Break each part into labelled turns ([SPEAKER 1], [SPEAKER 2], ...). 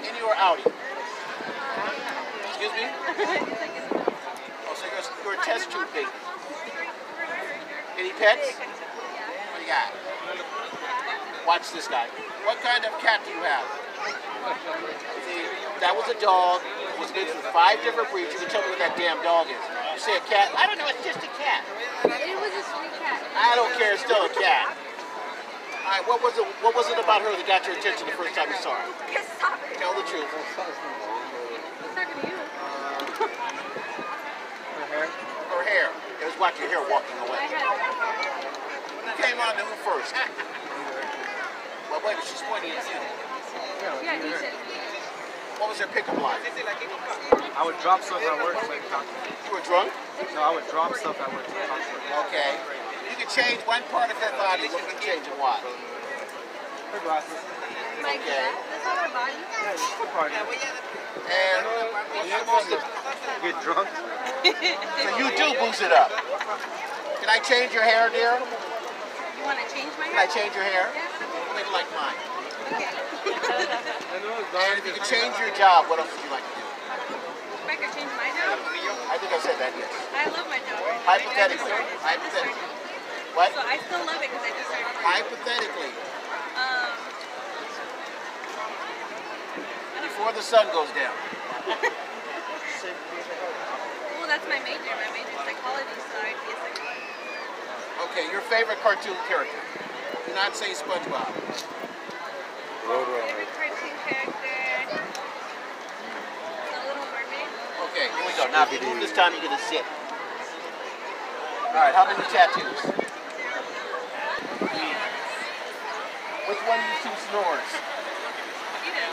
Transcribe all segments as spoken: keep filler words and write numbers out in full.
[SPEAKER 1] Innie or outie? Excuse me? Oh, so you're, you're a test tube baby. Any pets? What do you got? Watch this guy. What kind of cat do you have? See, that was a dog. It was mixed with five different breeds. You can tell me what that damn dog is. You say a cat? I don't know. It's just a cat.
[SPEAKER 2] It was a sweet cat.
[SPEAKER 1] I don't care. It's still a cat. All right. What was it? What was it about her that got your attention the first time you saw her? Tell the truth.
[SPEAKER 2] He's talking to you.
[SPEAKER 3] Her hair?
[SPEAKER 1] Her hair. It was watch your hair walking away. Who came on to who first? Well, wait. She's pointing at you.
[SPEAKER 2] Yeah, you said.
[SPEAKER 1] What was her pickup line?
[SPEAKER 3] I would drop stuff at work so I could talk to her.
[SPEAKER 1] You were drunk?
[SPEAKER 3] No, I would drop stuff at work so I could talk to her.
[SPEAKER 1] Okay. You could change one part of her body. What would you change and why?
[SPEAKER 3] Her glasses.
[SPEAKER 2] Like
[SPEAKER 1] Okay.
[SPEAKER 2] that? That's not our body.
[SPEAKER 3] Yeah, just the party.
[SPEAKER 1] And what's the most of,
[SPEAKER 3] Get drunk.
[SPEAKER 1] so you do boost it up. Can I change your hair, dear?
[SPEAKER 2] You want to change my
[SPEAKER 1] Can I
[SPEAKER 2] hair?
[SPEAKER 1] change your hair?
[SPEAKER 2] Yeah.
[SPEAKER 1] Make it like mine.
[SPEAKER 2] Okay.
[SPEAKER 3] I know it's
[SPEAKER 1] And if you could change your job, what else would you like to do?
[SPEAKER 2] If I could change my job,
[SPEAKER 1] I think I said that, yes.
[SPEAKER 2] I love my job.
[SPEAKER 1] Hypothetically.
[SPEAKER 2] I just started.
[SPEAKER 1] Hypothetically. What?
[SPEAKER 2] So I still love it because I just started.
[SPEAKER 1] Hypothetically.
[SPEAKER 2] Um,
[SPEAKER 1] Before the sun goes down.
[SPEAKER 2] well, that's my major. My major is psychology, so I'd be a psychologist.
[SPEAKER 1] Okay, your favorite cartoon character? Do not say SpongeBob.
[SPEAKER 2] Favorite cartoon character? The Little Mermaid.
[SPEAKER 1] Okay, here we go. Now, if you move this time, you get a zip. All right, how many tattoos? Which one of you two snores?
[SPEAKER 2] You know.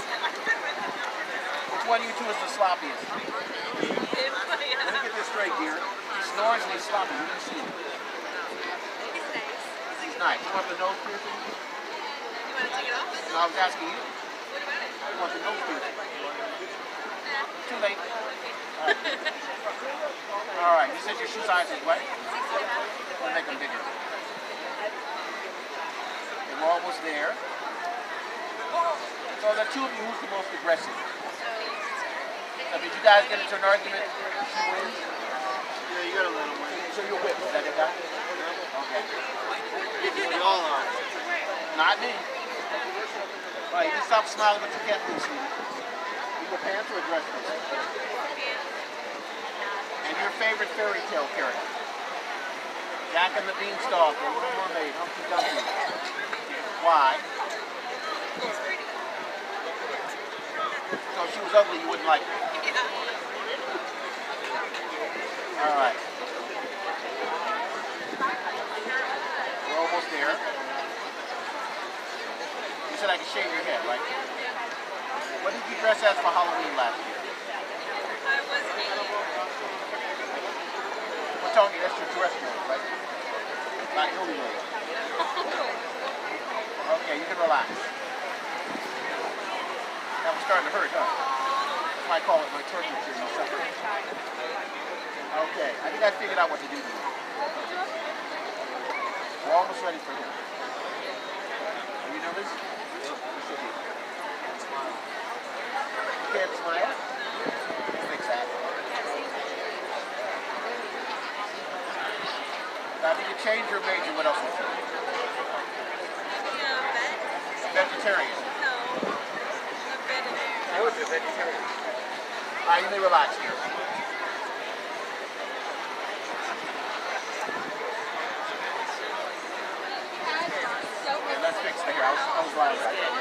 [SPEAKER 1] Which one of you two is the sloppiest? Let me get this straight, dear. He snores and he's sloppy. You can see him.
[SPEAKER 2] He's nice.
[SPEAKER 1] He's nice. You want the nose piercing?
[SPEAKER 2] You want to take it off?
[SPEAKER 1] No, I was asking you.
[SPEAKER 2] What about it?
[SPEAKER 1] I want the nose piercing. Too late. All right. All right. You said your shoe size is what? We'll make them bigger. Okay, we're almost there. So the two of you, who's the most aggressive? So did you guys get into an argument? She wins?
[SPEAKER 3] Yeah, you got a little one.
[SPEAKER 1] So you're whipped, is that it, guy? Okay.
[SPEAKER 3] We all are.
[SPEAKER 1] Not me. All right, you can stop smiling, but you can't lose me. You your pants or a dress this? And your favorite fairy tale character? Jack and the Beanstalk, The Little Mermaid, Humpty Dumpty. Why? So if she was ugly, you wouldn't like her. All right. We're almost there. You said I could shave your head, right? What did you dress as for Halloween last year?
[SPEAKER 2] I was a...
[SPEAKER 1] Well, Tony, that's your dress code, right? Not your real. Okay, you can relax. That was starting to hurt, huh? I call it my turkey chin. Okay, I think I figured out what to do to you. We're almost ready for him. Are you nervous? You should be. You can't smile? Fix that. Now, if you could change your major, what else would you do?
[SPEAKER 2] Yeah, vet?
[SPEAKER 1] Vegetarian.
[SPEAKER 2] No. A veterinarian.
[SPEAKER 1] I would be a vegetarian. All right, you may relax here. Okay, let's fix the hair. I was, I was wrong about that.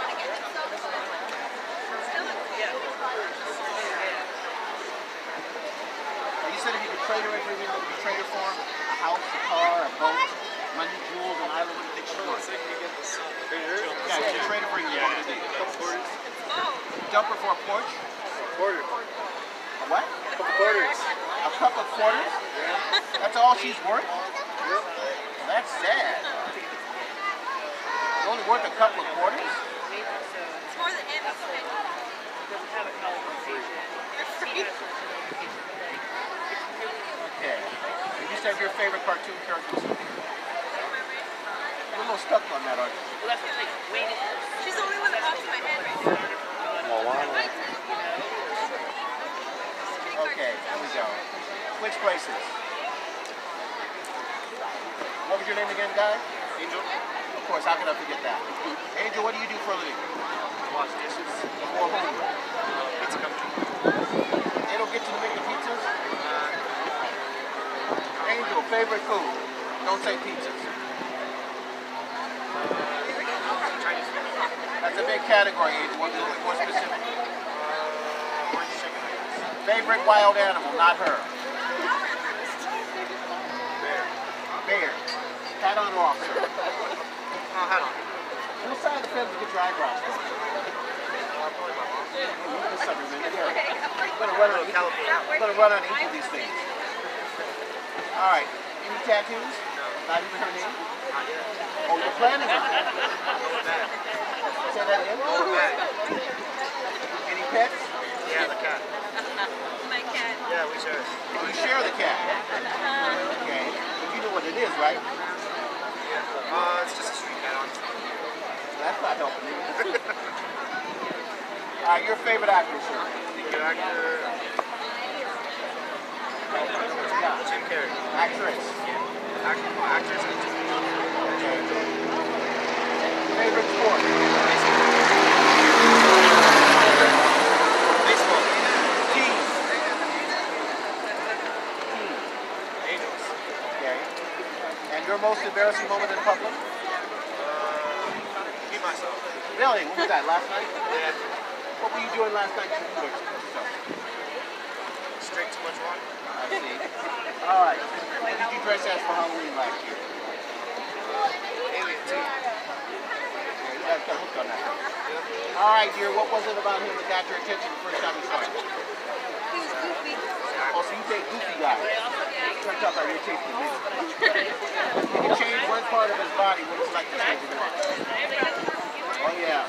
[SPEAKER 1] You said if you could trade her everything, what would you trade her for? A house, a car, a boat, money, jewels, an island, what do you think she wants? Yeah, you could trade her for anything. What would it be? Dump her for a porch?
[SPEAKER 3] Quarter.
[SPEAKER 1] A what?
[SPEAKER 3] Couple quarters.
[SPEAKER 1] A cup of quarters? That's all she's worth?
[SPEAKER 3] Yep.
[SPEAKER 1] That's sad. You're only worth a couple of quarters?
[SPEAKER 2] It's more than him. You're free.
[SPEAKER 1] Okay. And you said your favorite cartoon character is who? You're a little stuck on that, aren't you?
[SPEAKER 2] She's the only one that pops in my head right now.
[SPEAKER 1] pieces. What was your name again, guy?
[SPEAKER 3] Angel.
[SPEAKER 1] Of course, how can I forget that? Angel, what do you do for a living?
[SPEAKER 3] Wash dishes.
[SPEAKER 1] Or home?
[SPEAKER 3] Pizza company.
[SPEAKER 1] They don't get you to make the pizzas? Angel, favorite food? Don't say pizzas.
[SPEAKER 3] Chinese food.
[SPEAKER 1] That's a big category, Angel. What is more specific?
[SPEAKER 3] Uh, orange chicken.
[SPEAKER 1] Favorite wild animal, not her.
[SPEAKER 3] Bear.
[SPEAKER 1] Bear. Hat on or off, sir?
[SPEAKER 3] Oh, hat on.
[SPEAKER 1] Whose side of the fence to get your eyebrows from?
[SPEAKER 3] Uh, probably my mom.
[SPEAKER 1] This summer, man. Here. I'm gonna run on,
[SPEAKER 3] California.
[SPEAKER 1] I'm gonna run on each of these things. All right. Any tattoos?
[SPEAKER 3] No.
[SPEAKER 1] Not even her name?
[SPEAKER 3] Not yet.
[SPEAKER 1] Oh, you're planning on it.
[SPEAKER 3] Going back.
[SPEAKER 1] Say that again?
[SPEAKER 3] Going back.
[SPEAKER 1] Any pets?
[SPEAKER 3] Yeah, the cat.
[SPEAKER 2] My cat.
[SPEAKER 3] Yeah, we share it.
[SPEAKER 1] Oh, you share the cat. Okay. But you know what it is, right?
[SPEAKER 3] Yeah. Uh, it's just a street cat, honestly.
[SPEAKER 1] That's not helping me. All right, your favorite actor, sir?
[SPEAKER 3] Good actor. Jim Carrey.
[SPEAKER 1] Actress.
[SPEAKER 3] Act actress and Jim Carrey.
[SPEAKER 1] Okay. Favorite sport?
[SPEAKER 3] Baseball.
[SPEAKER 1] Team.
[SPEAKER 3] Angels.
[SPEAKER 1] Okay. And your most embarrassing moment in public?
[SPEAKER 3] Uh, be myself.
[SPEAKER 1] Really? What was that, last night?
[SPEAKER 3] Yeah.
[SPEAKER 1] What were you doing last night?
[SPEAKER 3] Straight too much water.
[SPEAKER 1] I see. All right. What did you dress as for Halloween last year?
[SPEAKER 3] Alien too.
[SPEAKER 1] Okay, you got a hook on that. All right, dear. What was it about him that got your attention the first time you saw him?
[SPEAKER 2] He was goofy.
[SPEAKER 1] Oh, so you take goofy guys. Turns out that you're tasting me. If you change one part of his body, what it's like to change it on? Oh, yeah.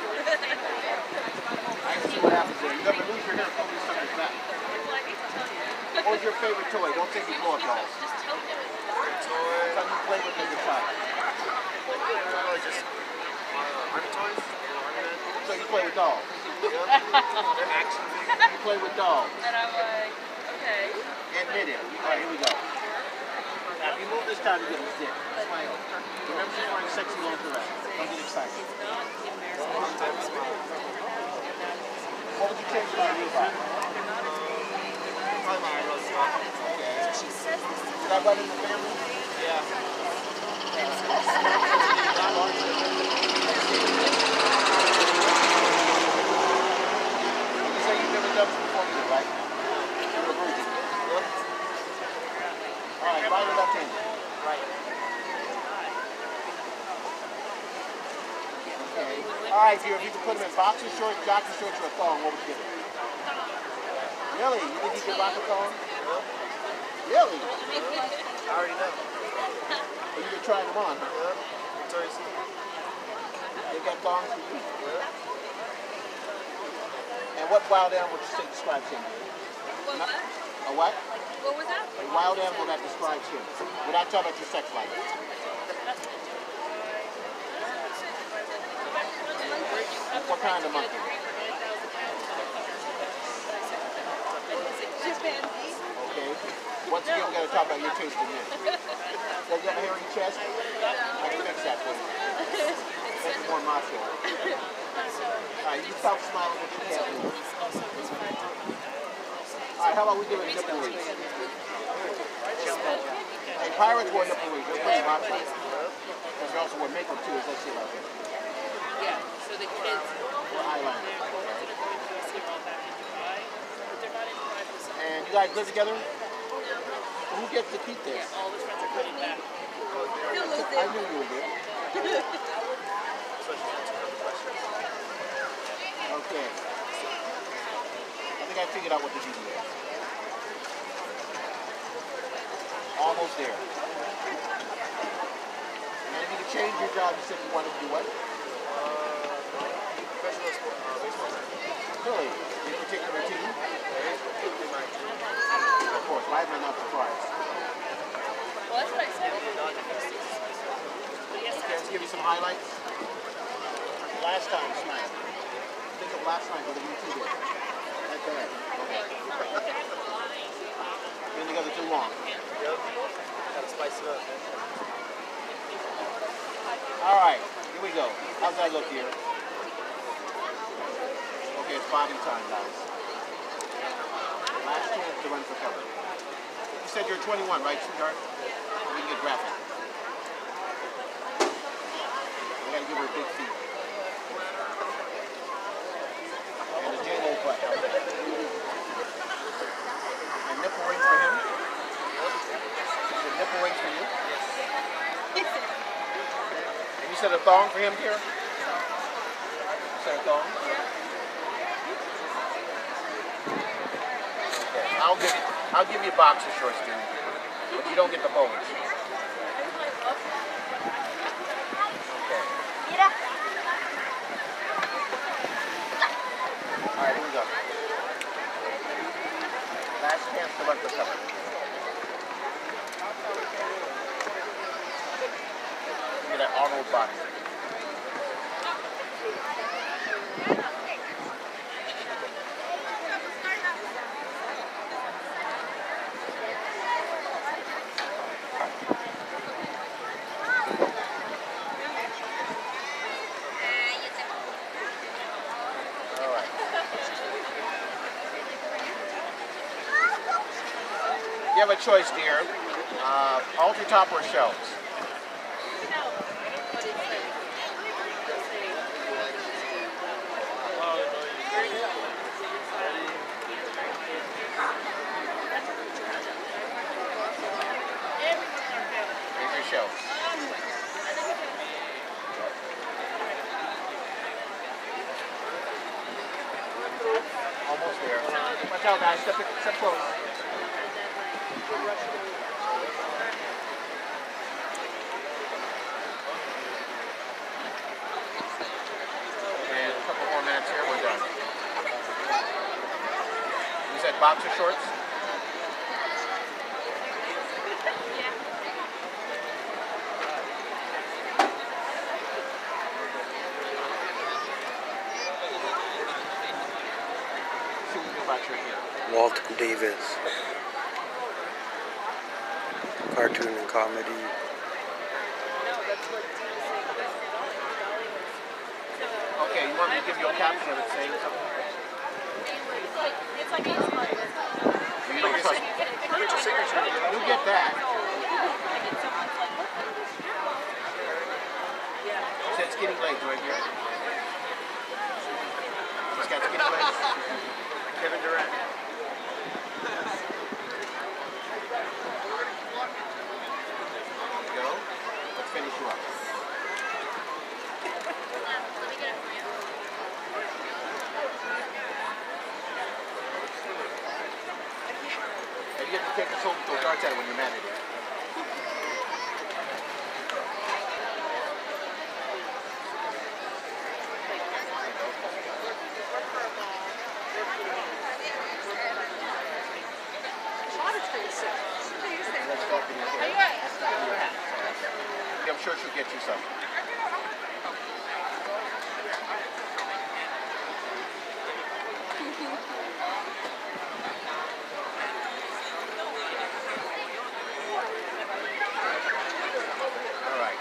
[SPEAKER 1] I see what happens there. You ever lose your hair, pull this something back. What was your favorite toy? Don't take your blow up dolls.
[SPEAKER 3] Toy.
[SPEAKER 1] Something you play with as a child.
[SPEAKER 3] Probably just uh, army toys. Army men.
[SPEAKER 1] So you play with dolls.
[SPEAKER 3] Yep. They're action figures.
[SPEAKER 1] You play with dolls.
[SPEAKER 2] And I'm like, okay.
[SPEAKER 1] Admit it. All right, here we go. Now, if you move this time, you get a stick. Smile. Remember, she's wearing sexy lingerie. Don't get excited. What would you change about your body?
[SPEAKER 3] Probably my eyebrows as well.
[SPEAKER 1] Okay. Is that right in the family?
[SPEAKER 3] Yeah.
[SPEAKER 1] You say you've never done this before either, right? You're a virgin. Yep. All right, right or left handed? Right. Okay. All right, dear, if you could put them in boxer shorts, jockey shorts, or a thong, what would you give them? Really? You think you could rock a thong? Really?
[SPEAKER 3] I already know.
[SPEAKER 1] Well, you've been trying them on, huh?
[SPEAKER 3] Yep. Victoria's Secret.
[SPEAKER 1] They got thongs for you?
[SPEAKER 3] Yep.
[SPEAKER 1] And what wild animal would you say describes him?
[SPEAKER 2] What, what?
[SPEAKER 1] A what?
[SPEAKER 2] What was that?
[SPEAKER 1] A wild animal that describes him. Without talking about your sex life. What kind of monkey?
[SPEAKER 2] Chimpanzee.
[SPEAKER 1] Okay. Once again, we got to talk about your taste in men. Does he have a hairy chest? I can fix that for you. Make it more macho. Alright, you stop smiling what you can't do. Alright, how about we do a nipple read? Hey, pirates wore nipple reads. They're pretty macho. And they also wear makeup too, as I see right here.
[SPEAKER 4] Yeah, so the kids,
[SPEAKER 1] Or eyeliner. And you guys live together? Who gets to keep this?
[SPEAKER 4] all the friends are coming back.
[SPEAKER 2] He'll lose
[SPEAKER 1] I
[SPEAKER 2] it.
[SPEAKER 1] knew you would. Okay. I think I figured out what the D D is. Almost there. And if you could change your job, you said you wanted to do what?
[SPEAKER 3] Professional sport, uh, baseball player.
[SPEAKER 1] Really? Any particular team? Of course, why am I not surprised?
[SPEAKER 4] Well, that's what I said.
[SPEAKER 1] Okay, let's give you some highlights. Last time, smile. Think of last night, what did you do? That bad. Been together too long.
[SPEAKER 3] Yep. Gotta spice it up.
[SPEAKER 1] All right, here we go. How's that look here? Okay, it's bottom time, guys. Last chance to run for cover. You said you're twenty-one, right, sweetheart? We can get graphic. We gotta give her a big feet. And a J Lo butt. And nipple rings for him. The nipple rings for you. And you said a thong for him, Kira? You said a thong? Okay. I'll give I'll give you boxer shorts, dude. But you don't get the bows. Okay. Alright, here we go. Last chance to run for cover. Look at that Arnold body. You have a choice, dear. Uh, halter top or shelves? Here's your shelves. Almost there. Watch out, guys. Step, step close. And a couple more minutes here, we're done. You said boxer shorts? See what you do about your hair.
[SPEAKER 5] Walter Davis. Cartoon and comedy.
[SPEAKER 1] Okay, you want me to give you a caption of it saying something?
[SPEAKER 2] It's like it's like
[SPEAKER 1] You don't trust me. You get that. It said skinny legs right here. He's got skinny legs. Kevin Durant. Go. Let's finish you up. And you have to take the soul to darts at it when you're mad at it. Let's walk in your hair. I'm sure she'll get you some. All right.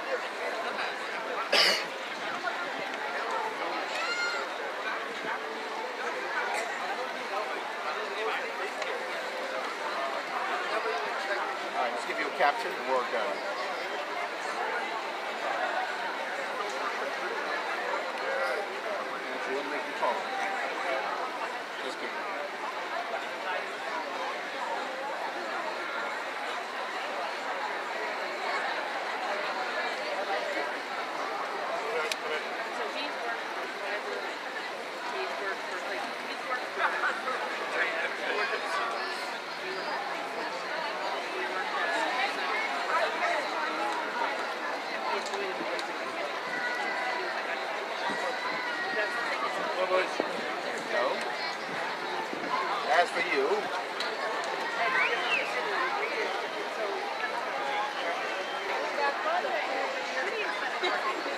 [SPEAKER 1] All right, let's give you a caption and we're done. She wouldn't make you talk. Just kidding.
[SPEAKER 2] So he's worked for whatever. He's worked for like he's worked for.
[SPEAKER 1] No. As for you,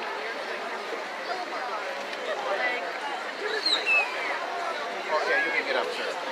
[SPEAKER 1] okay, you can get sure.